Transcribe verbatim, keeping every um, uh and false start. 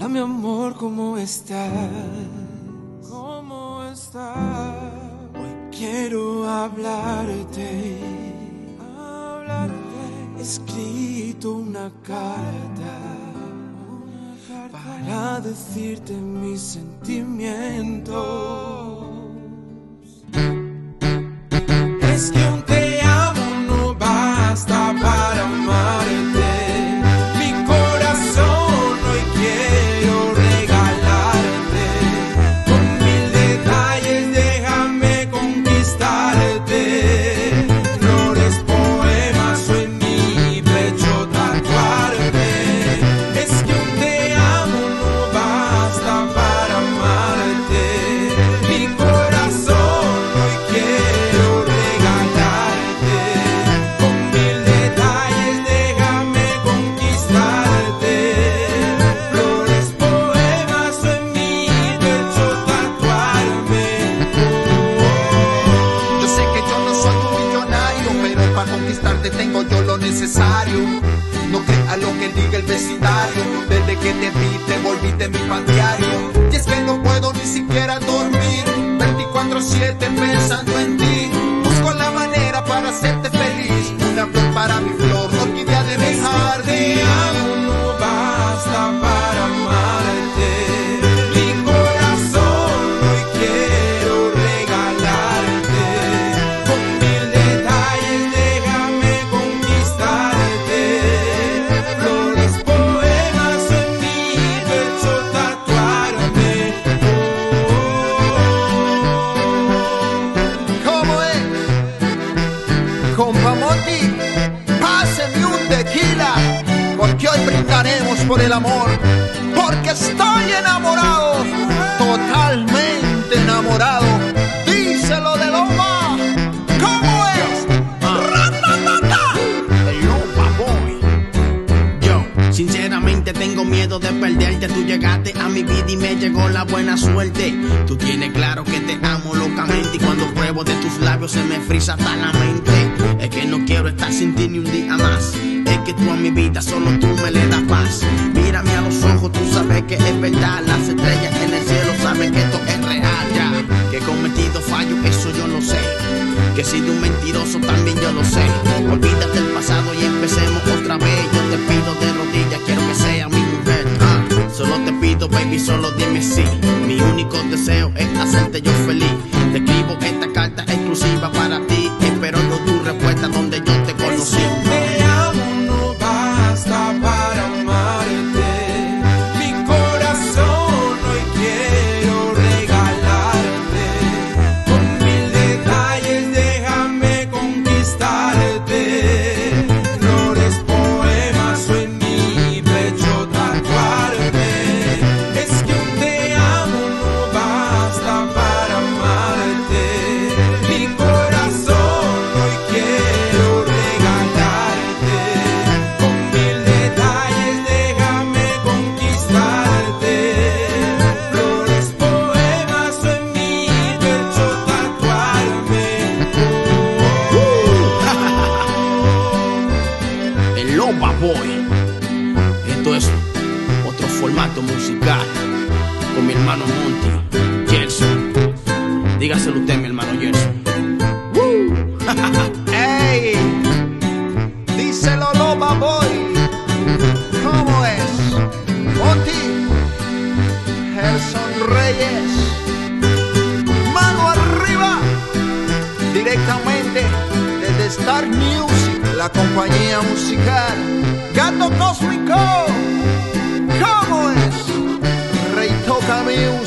Hola mi amor, ¿cómo estás? ¿Cómo estás? Hoy quiero hablarte, hablarte. He escrito una carta, una carta para decirte mis sentimientos. Es que un te amo no basta para amarte. Mi corazón hoy quiero regalarte. Con mil detalles déjame conquistarte. Flores, poemas o en mi pecho tatuarte. Es que un te amo no basta para amarte. Mi corazón hoy quiero tengo yo lo necesario. No creas lo que diga el vecindario. Desde que te vi te volviste mi pan diario. Y es que no puedo ni siquiera dormir veinticuatro siete pensando en ti. Busco la manera para hacerte feliz. Una flor para mi flor, orquídea de mi jardín. Te amo no basta para amarte. Mi corazón hoy quiero regalarte. Con mil detalles déjame conquistarte. Flores, poemas en mi pecho tatuarme. ¿Cómo es? Compa Monty, páseme un tequila, porque hoy brindaremos por el amor, porque estoy enamorado, totalmente enamorado. Díselo de Loma. ¿Cómo es? ¡Ratatata! El Loma Boy. Yo, sinceramente tengo miedo de perderte. Tú llegaste a mi vida y me llegó la buena suerte. Tú tienes claro que te amo locamente, y cuando pruebo de tus labios se me frisa hasta la mente. Es que no quiero estar sin ti ni un día más. Es que tú a mi vida solo tú me le das paz. Mírame a los ojos, tú sabes que es verdad. Las estrellas en el cielo saben que esto es real ya. Que he cometido fallo, eso yo lo sé. Que he sido un mentiroso también yo lo sé. Olvídate del pasado y empecemos otra vez. Yo te pido de rodillas, quiero que sea mi mujer. ah, Solo te pido baby, solo dime sí. Mi único deseo es hacerte yo feliz. Te escribo esta carta exclusiva para ti, esperando tu respuesta donde yo te conocí. Te amo no basta para amarte. Mi corazón hoy quiero regalarte. Con mil detalles déjame conquistarte. Flores, poemas o en mi pecho tatuarme. Es que un te amo no basta para amarte. Mi corazón hoy quiero regalarte. Con mil detalles déjame conquistarte. Flores, poemas o en mi pecho tatuarme. El Loma Boy. Esto es otro formato musical con mi hermano Monty Gerson. Dígaselo usted, mi hermano Gerson. ¡Ey! Díselo Loma Boy. ¿Cómo es? Monty, Gerson Reyes, mano arriba, directamente desde Star Music, la compañía musical. Gato Cósmico. ¿Cómo es? Rey Toca Music.